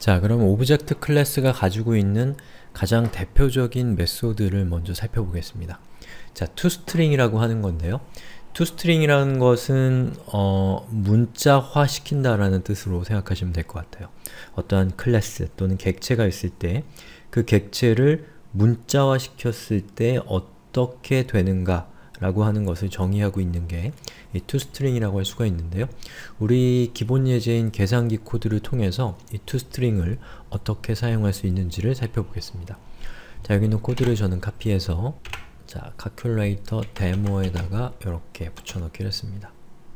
자, 그럼 오브젝트 클래스가 가지고 있는 가장 대표적인 메소드를 먼저 살펴보겠습니다. 자, toString이라고 하는 건데요. toString이라는 것은 문자화 시킨다라는 뜻으로 생각하시면 될 것 같아요. 어떠한 클래스 또는 객체가 있을 때 그 객체를 문자화 시켰을 때 어떻게 되는가 라고 하는 것을 정의하고 있는 게 이 toString이라고 할 수가 있는데요. 우리 기본 예제인 계산기 코드를 통해서 이 toString을 어떻게 사용할 수 있는지를 살펴보겠습니다. 자, 여기 있는 코드를 저는 카피해서 자, calculator 데모에다가 이렇게 붙여넣기를 했습니다.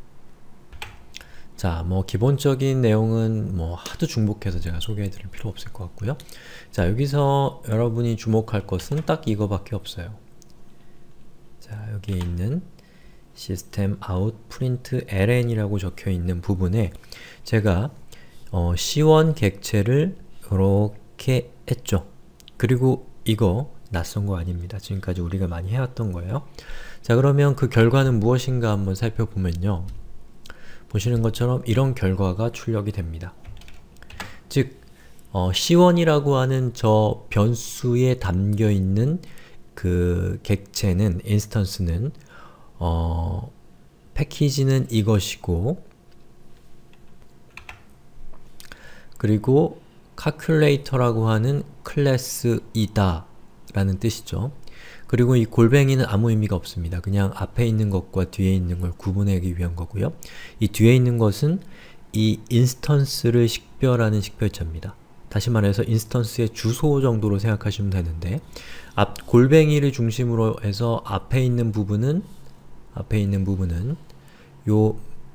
자, 기본적인 내용은 하도 중복해서 제가 소개해드릴 필요 없을 것 같고요. 자, 여기서 여러분이 주목할 것은 딱 이거밖에 없어요. 자, 여기 있는 system out print ln이라고 적혀 있는 부분에 제가 C1 객체를 이렇게 했죠. 그리고 이거 낯선 거 아닙니다. 지금까지 우리가 많이 해왔던 거예요. 자, 그러면 그 결과는 무엇인가 한번 살펴보면요. 보시는 것처럼 이런 결과가 출력이 됩니다. 즉, C1이라고 하는 저 변수에 담겨있는 그 객체는, 인스턴스는 패키지는 이것이고 그리고 calculator라고 하는 클래스이다 라는 뜻이죠. 그리고 이 골뱅이는 아무 의미가 없습니다. 그냥 앞에 있는 것과 뒤에 있는 걸 구분하기 위한 거고요. 이 뒤에 있는 것은 이 인스턴스를 식별하는 식별자입니다. 다시 말해서 인스턴스의 주소 정도로 생각하시면 되는데 골뱅이를 중심으로 해서 앞에 있는 부분은 요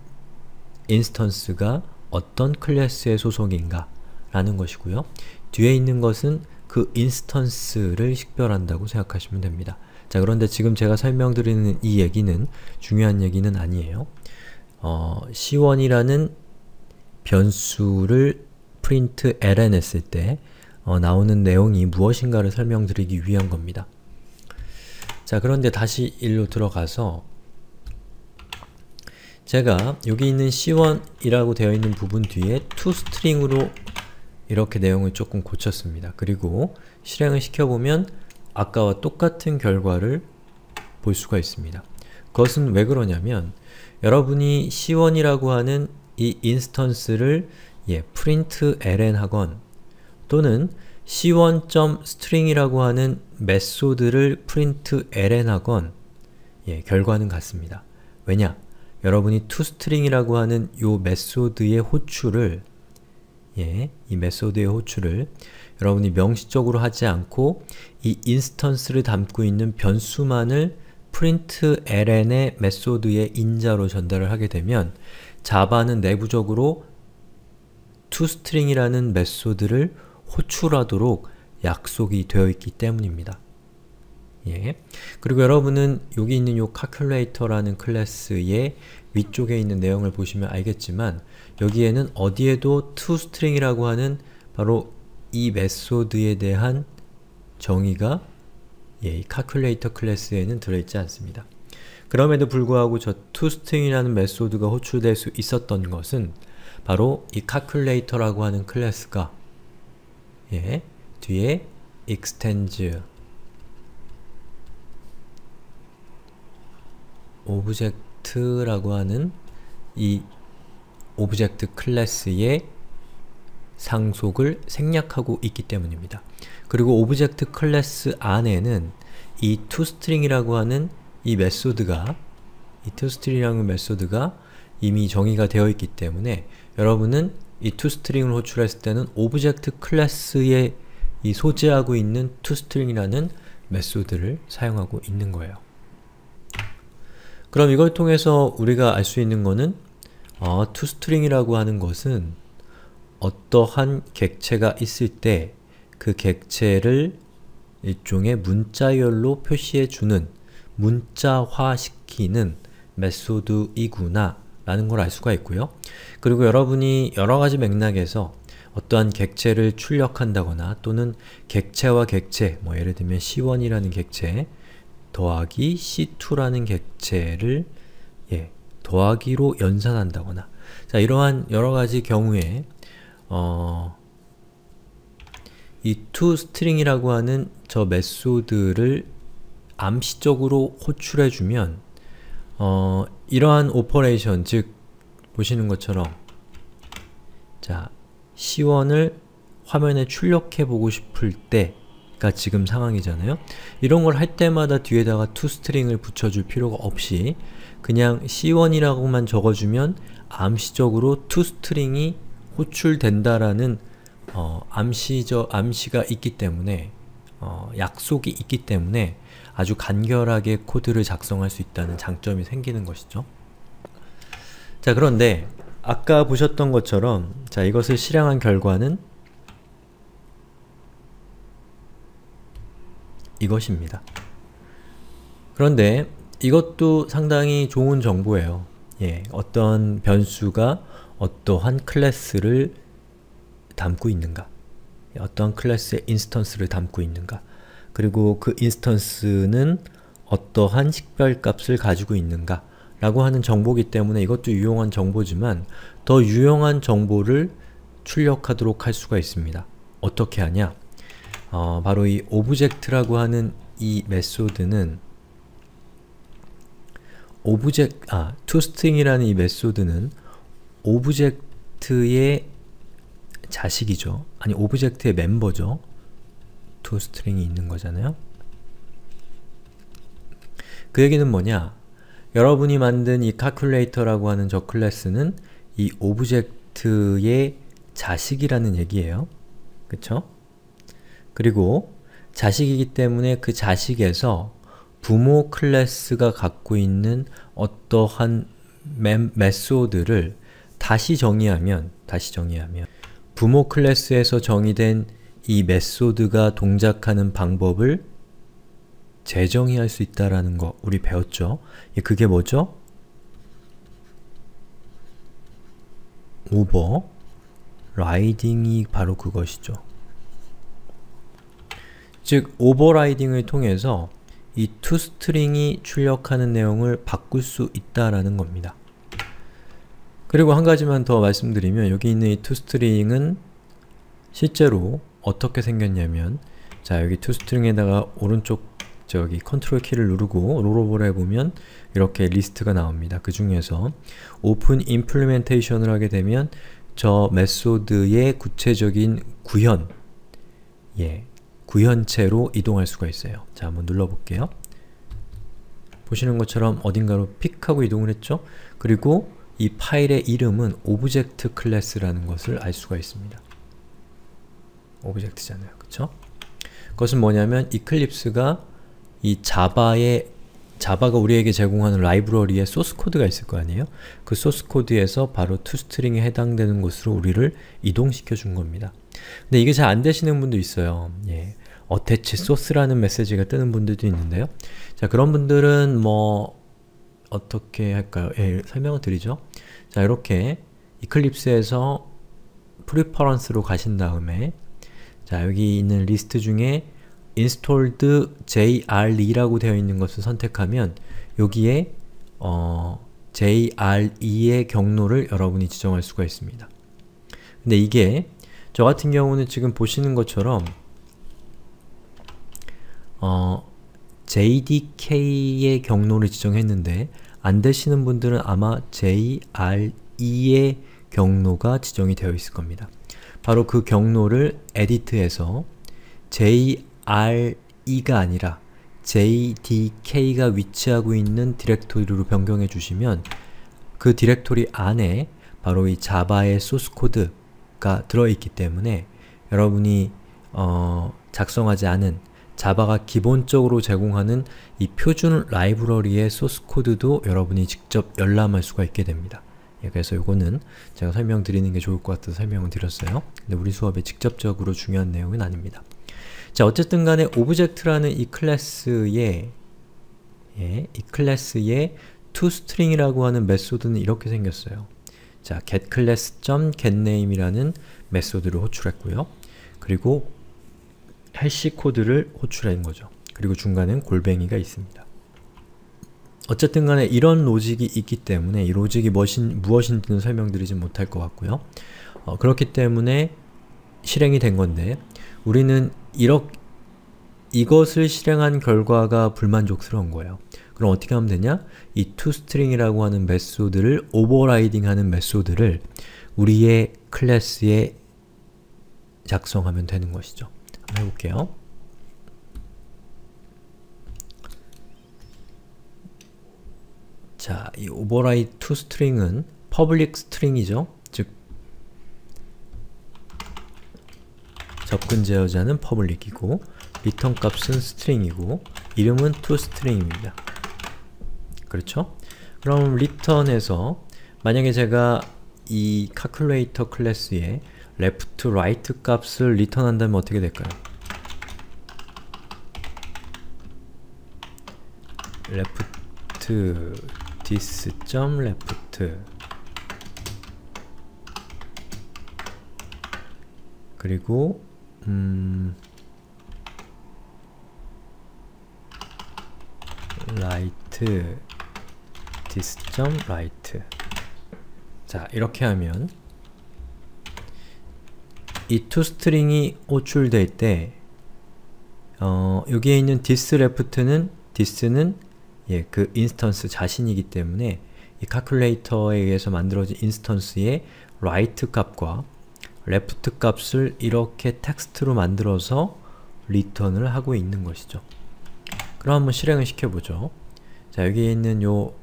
인스턴스가 어떤 클래스의 소속인가 라는 것이고요. 뒤에 있는 것은 그 인스턴스를 식별한다고 생각하시면 됩니다. 자, 그런데 지금 제가 설명드리는 이 얘기는 중요한 얘기는 아니에요. C1이라는 변수를 print ln 했을 때 나오는 내용이 무엇인가를 설명드리기 위한 겁니다. 자, 그런데 다시 일로 들어가서 제가 여기 있는 C1이라고 되어 있는 부분 뒤에 toString으로 이렇게 내용을 조금 고쳤습니다. 그리고 실행을 시켜보면 아까와 똑같은 결과를 볼 수가 있습니다. 그것은 왜 그러냐면 여러분이 C1이라고 하는 이 인스턴스를 print ln 하건 또는 c1.string이라고 하는 메소드를 print ln 하건 결과는 같습니다. 왜냐? 여러분이 toString이라고 하는 요 메소드의 호출을 이 메소드의 호출을 여러분이 명시적으로 하지 않고 이 인스턴스를 담고 있는 변수만을 print ln의 메소드의 인자로 전달을 하게 되면 자바는 내부적으로 toString이라는 메소드를 호출하도록 약속이 되어 있기 때문입니다. 그리고 여러분은 여기 있는 요 calculator라는 클래스의 위쪽에 있는 내용을 보시면 알겠지만 여기에는 어디에도 toString이라고 하는 바로 이 메소드에 대한 정의가 이 calculator 클래스에는 들어있지 않습니다. 그럼에도 불구하고 저 toString이라는 메소드가 호출될 수 있었던 것은 바로 이 calculator라고 하는 클래스가 뒤에 extends 오브젝트라고 하는 이 오브젝트 클래스의 상속을 생략하고 있기 때문입니다. 그리고 오브젝트 클래스 안에는 이 toString이라고 하는 이 메소드가 이미 정의가 되어 있기 때문에 여러분은 이 toString을 호출했을 때는 오브젝트 클래스에 이 소재하고 있는 toString이라는 메소드를 사용하고 있는 거예요. 그럼 이걸 통해서 우리가 알 수 있는 거는 toString이라고 하는 것은 어떠한 객체가 있을 때 그 객체를 일종의 문자열로 표시해주는, 문자화시키는 메소드이구나 라는 걸 알 수가 있고요. 그리고 여러분이 여러가지 맥락에서 어떠한 객체를 출력한다거나 또는 객체와 객체, 예를 들면 C1이라는 객체 더하기 C2라는 객체를 더하기로 연산한다거나 자, 이러한 여러가지 경우에 이 toString이라고 하는 저 메소드를 암시적으로 호출해주면 이러한 오퍼레이션, 즉 보시는 것처럼 자, C1을 화면에 출력해 보고 싶을 때가 지금 상황이잖아요. 이런 걸 할 때마다 뒤에다가 toString을 붙여줄 필요가 없이 그냥 C1이라고만 적어주면 암시적으로 toString이 호출된다라는 암시가 있기 때문에 약속이 있기 때문에 아주 간결하게 코드를 작성할 수 있다는 장점이 생기는 것이죠. 자, 그런데 아까 보셨던 것처럼 자, 이것을 실행한 결과는 이것입니다. 그런데 이것도 상당히 좋은 정보예요. 예, 어떤 변수가 어떠한 클래스를 담고 있는가, 어떤 클래스의 인스턴스를 담고 있는가, 그리고 그 인스턴스는 어떠한 식별값을 가지고 있는가 라고 하는 정보이기 때문에 이것도 유용한 정보지만 더 유용한 정보를 출력하도록 할 수가 있습니다. 어떻게 하냐? 바로 이 오브젝트라고 하는 이 메소드는 toString이라는 이 메소드는 오브젝트의 자식이죠. 아니, 오브젝트의 멤버죠. toString이 있는 거잖아요. 그 얘기는 뭐냐? 여러분이 만든 이 calculator라고 하는 저 클래스는 이 오브젝트의 자식이라는 얘기예요. 그쵸? 그리고 자식이기 때문에 그 자식에서 부모 클래스가 갖고 있는 어떠한 메소드를 다시 정의하면 부모 클래스에서 정의된 이 메소드가 동작하는 방법을 재정의할 수 있다라는 거 우리 배웠죠? 그게 뭐죠? 오버라이딩이 바로 그것이죠. 즉, 오버라이딩을 통해서 이 toString이 출력하는 내용을 바꿀 수 있다라는 겁니다. 그리고 한 가지만 더 말씀드리면 여기 있는 이 toString은 실제로 어떻게 생겼냐면 자, 여기 toString에다가 오른쪽 저기 컨트롤 키를 누르고 롤오버를 해보면 이렇게 리스트가 나옵니다. 그 중에서 오픈 임플리멘테이션을 하게 되면 저 메소드의 구체적인 구현, 구현체로 이동할 수가 있어요. 자, 한번 눌러볼게요. 보시는 것처럼 어딘가로 픽하고 이동을 했죠? 그리고 이 파일의 이름은 오브젝트 클래스라는 것을 알 수가 있습니다. 오브젝트잖아요. 그쵸? 그것은 뭐냐면 이클립스가 이 자바가 우리에게 제공하는 라이브러리에 소스 코드가 있을 거 아니에요? 그 소스 코드에서 바로 toString에 해당되는 곳으로 우리를 이동시켜 준 겁니다. 근데 이게 잘 안 되시는 분도 있어요. attach source라는 메시지가 뜨는 분들도 있는데요. 자, 그런 분들은 뭐 어떻게 할까요? 설명을 드리죠. 자, 이렇게 이클립스에서 preference로 가신 다음에 자, 여기 있는 리스트 중에 installed JRE라고 되어 있는 것을 선택하면 여기에 JRE의 경로를 여러분이 지정할 수가 있습니다. 근데 이게 저 같은 경우는 지금 보시는 것처럼 JDK의 경로를 지정했는데 안 되시는 분들은 아마 JRE의 경로가 지정이 되어 있을 겁니다. 바로 그 경로를 에디트해서 JRE가 아니라 JDK가 위치하고 있는 디렉토리로 변경해 주시면 그 디렉토리 안에 바로 이 자바의 소스 코드가 들어있기 때문에 여러분이 작성하지 않은 자바가 기본적으로 제공하는 이 표준 라이브러리의 소스 코드도 여러분이 직접 열람할 수가 있게 됩니다. 그래서 이거는 제가 설명드리는 게 좋을 것 같아서 설명을 드렸어요. 근데 우리 수업에 직접적으로 중요한 내용은 아닙니다. 자, 어쨌든 간에 오브젝트라는 이 클래스의 toString이라고 하는 메소드는 이렇게 생겼어요. 자, getClass.getName이라는 메소드를 호출했고요. 그리고 해시 코드를 호출한 거죠. 그리고 중간엔 골뱅이가 있습니다. 어쨌든 간에 이런 로직이 있기 때문에 이 로직이 무엇인지는 설명드리지 못할 것 같고요. 그렇기 때문에 실행이 된 건데 우리는 이것을 실행한 결과가 불만족스러운 거예요. 그럼 어떻게 하면 되냐? 이 toString이라고 하는 메소드를 오버라이딩하는 메소드를 우리의 클래스에 작성하면 되는 것이죠. 한번 해볼게요. 자, 이 override toString은 public string이죠. 즉 접근 제어자는 public이고 return 값은 string이고 이름은 toString입니다. 그렇죠? 그럼 return에서 만약에 제가 이 calculator 클래스에 left, right 값을 return 한다면 어떻게 될까요? left this.left 그리고 right this.right 자, 이렇게 하면 이 toString이 호출될 때 여기에 있는 thisleft는 그 인스턴스 자신이기 때문에 이 calculator에 의해서 만들어진 인스턴스의 right 값과 left 값을 이렇게 텍스트로 만들어서 return을 하고 있는 것이죠. 그럼 한번 실행을 시켜보죠. 자, 여기에 있는 요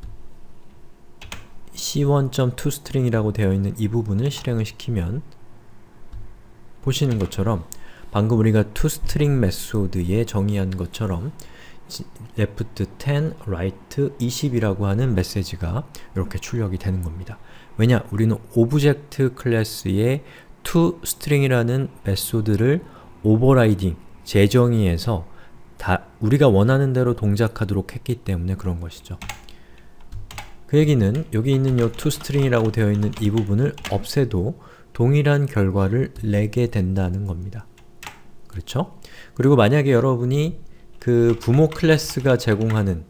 c1.toString이라고 되어 있는 이 부분을 실행을 시키면 보시는 것처럼 방금 우리가 toString 메소드에 정의한 것처럼 left 10, right 20이라고 하는 메시지가 이렇게 출력이 되는 겁니다. 왜냐? 우리는 오브젝트 클래스의 toString이라는 메소드를 오버라이딩, 재정의해서 우리가 원하는 대로 동작하도록 했기 때문에 그런 것이죠. 그 얘기는 여기 있는 요 toString이라고 되어 있는 이 부분을 없애도 동일한 결과를 내게 된다는 겁니다. 그렇죠? 그리고 만약에 여러분이 그 부모 클래스가 제공하는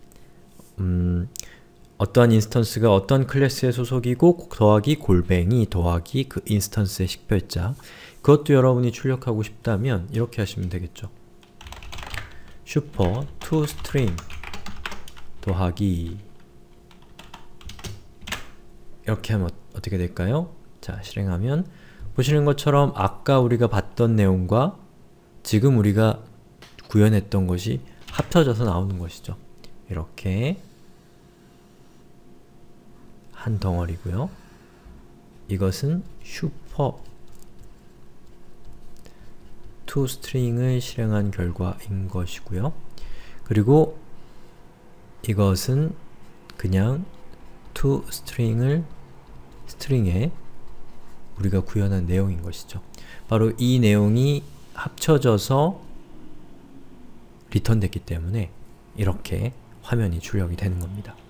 어떠한 인스턴스가 어떤 클래스의 소속이고 더하기 골뱅이 더하기 그 인스턴스의 식별자 그것도 여러분이 출력하고 싶다면 이렇게 하시면 되겠죠. 슈퍼 toString 더하기 이렇게 하면 어떻게 될까요? 자, 실행하면 보시는 것처럼 아까 우리가 봤던 내용과 지금 우리가 구현했던 것이 합쳐져서 나오는 것이죠. 이렇게 한 덩어리고요. 이것은 슈퍼 toString을 실행한 결과인 것이고요. 그리고 이것은 그냥 toString에 우리가 구현한 내용인 것이죠. 바로 이 내용이 합쳐져서 리턴됐기 때문에 이렇게 화면이 출력이 되는 겁니다.